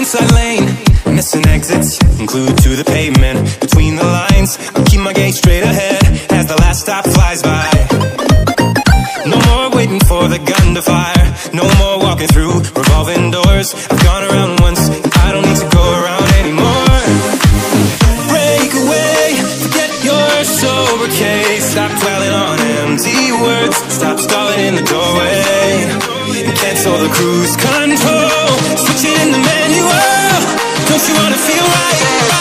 inside lane, missing exits, glued to the pavement. Between the lines, I'll keep my gaze straight ahead as the last stop flies by. No more waiting for the gun to fire, no more walking through revolving doors. I've gone around once, I don't need to go around anymore. Break away, forget your sober case. Stop dwelling on empty words, stop stalling in the doorway, and cancel the cruise control. Switching in the manual, don't you wanna feel right?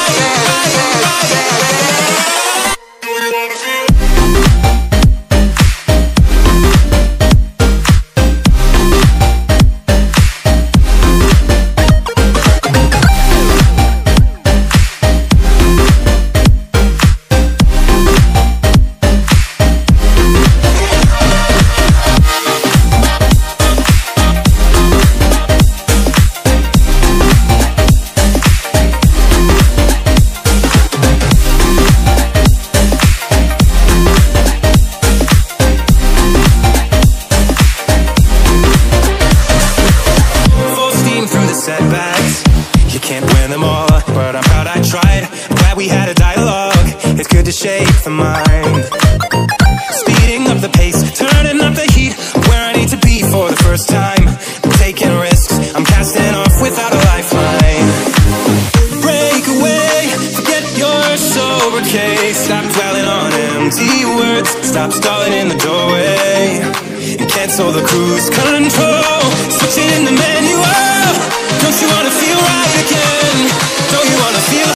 Setbacks, you can't win them all, but I'm proud I tried. I'm glad we had a dialogue, it's good to shape the mind. Speeding up the pace, turning up the heat, where I need to be for the first time. I'm taking risks, I'm casting off without a lifeline. Break away, forget your sober case. Stop dwelling on empty words, stop stalling in the doorway, and cancel the cruise control.